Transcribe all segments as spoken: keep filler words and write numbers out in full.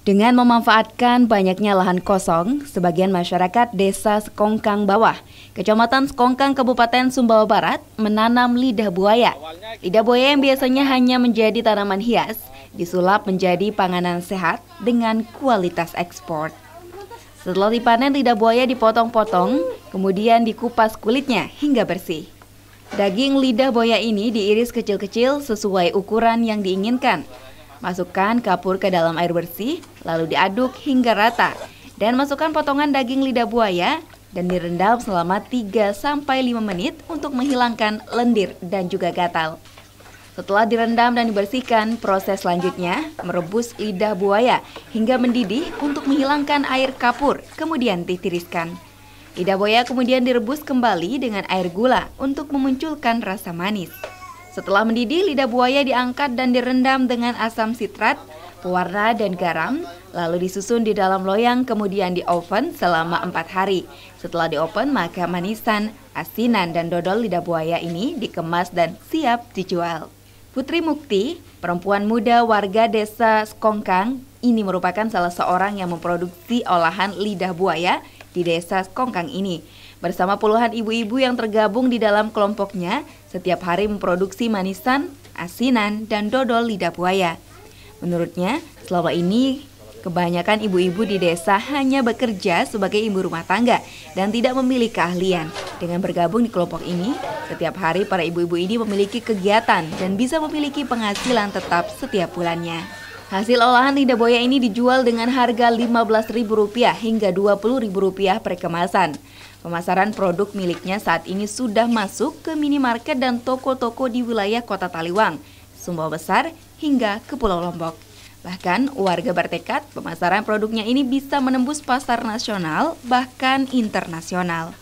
Dengan memanfaatkan banyaknya lahan kosong, sebagian masyarakat Desa Sekongkang Bawah, Kecamatan Sekongkang, Kabupaten Sumbawa Barat, menanam lidah buaya. Lidah buaya yang biasanya hanya menjadi tanaman hias, disulap menjadi panganan sehat dengan kualitas ekspor. Setelah dipanen, lidah buaya dipotong-potong, kemudian dikupas kulitnya hingga bersih. Daging lidah buaya ini diiris kecil-kecil sesuai ukuran yang diinginkan. Masukkan kapur ke dalam air bersih, lalu diaduk hingga rata. Dan masukkan potongan daging lidah buaya dan direndam selama tiga sampai lima menit untuk menghilangkan lendir dan juga gatal. Setelah direndam dan dibersihkan, proses selanjutnya merebus lidah buaya hingga mendidih untuk menghilangkan air kapur, kemudian ditiriskan. Lidah buaya kemudian direbus kembali dengan air gula untuk memunculkan rasa manis. Setelah mendidih, lidah buaya diangkat dan direndam dengan asam sitrat, pewarna, dan garam, lalu disusun di dalam loyang kemudian di oven selama empat hari. Setelah di oven, maka manisan, asinan, dan dodol lidah buaya ini dikemas dan siap dijual. Putri Mukti, perempuan muda warga Desa Sekongkang, ini merupakan salah seorang yang memproduksi olahan lidah buaya di Desa Sekongkang ini. Bersama puluhan ibu-ibu yang tergabung di dalam kelompoknya, setiap hari memproduksi manisan, asinan, dan dodol lidah buaya. Menurutnya, selama ini kebanyakan ibu-ibu di desa hanya bekerja sebagai ibu rumah tangga dan tidak memiliki keahlian. Dengan bergabung di kelompok ini, setiap hari para ibu-ibu ini memiliki kegiatan dan bisa memiliki penghasilan tetap setiap bulannya. Hasil olahan lidah buaya ini dijual dengan harga lima belas ribu rupiah hingga dua puluh ribu rupiah per kemasan. Pemasaran produk miliknya saat ini sudah masuk ke minimarket dan toko-toko di wilayah Kota Taliwang, Sumbawa Besar, hingga ke Pulau Lombok. Bahkan warga bertekad pemasaran produknya ini bisa menembus pasar nasional, bahkan internasional.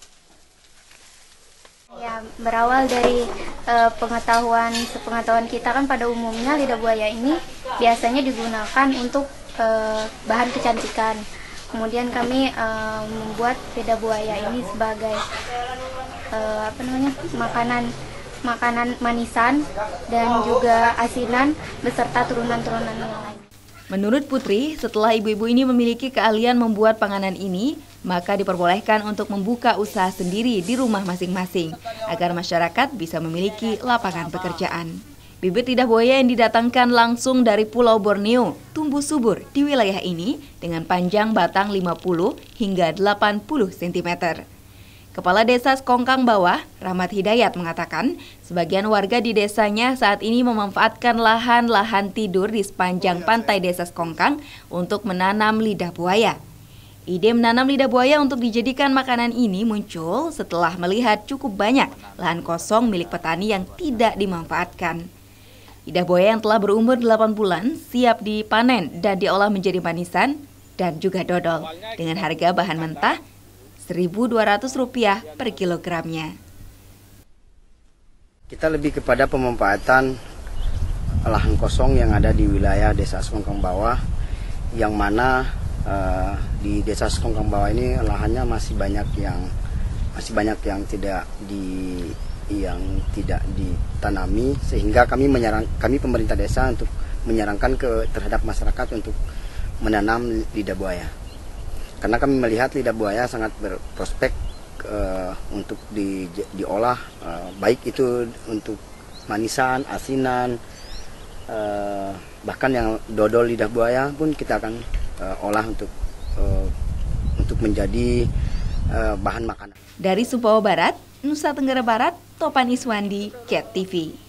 Ya, berawal dari uh, pengetahuan sepengetahuan kita kan pada umumnya lidah buaya ini biasanya digunakan untuk uh, bahan kecantikan. Kemudian kami uh, membuat lidah buaya ini sebagai uh, apa namanya makanan makanan manisan dan juga asinan beserta turunan-turunan yang lain. Menurut Putri, setelah ibu-ibu ini memiliki keahlian membuat panganan ini, maka diperbolehkan untuk membuka usaha sendiri di rumah masing-masing agar masyarakat bisa memiliki lapangan pekerjaan. Bibit lidah buaya yang didatangkan langsung dari Pulau Borneo tumbuh subur di wilayah ini dengan panjang batang lima puluh hingga delapan puluh sentimeter. Kepala Desa Sekongkang Bawah, Rahmat Hidayat, mengatakan sebagian warga di desanya saat ini memanfaatkan lahan-lahan tidur di sepanjang pantai Desa Sekongkang untuk menanam lidah buaya. Ide menanam lidah buaya untuk dijadikan makanan ini muncul setelah melihat cukup banyak lahan kosong milik petani yang tidak dimanfaatkan. Lidah buaya yang telah berumur delapan bulan siap dipanen dan diolah menjadi manisan dan juga dodol dengan harga bahan mentah seribu dua ratus rupiah per kilogramnya. Kita lebih kepada pemanfaatan lahan kosong yang ada di wilayah Desa Sekongkang Bawah, yang mana uh, di Desa Sekongkang Bawah ini lahannya masih banyak yang masih banyak yang tidak di yang tidak ditanami, sehingga kami menyarang kami pemerintah desa untuk menyarankan ke terhadap masyarakat untuk menanam lidah buaya. Karena kami melihat lidah buaya sangat berprospek uh, untuk di, diolah, uh, baik itu untuk manisan, asinan, uh, bahkan yang dodol lidah buaya pun kita akan uh, olah untuk uh, untuk menjadi uh, bahan makanan. Dari Sumbawa Barat, Nusa Tenggara Barat, Topan Iswandi, Ket T V.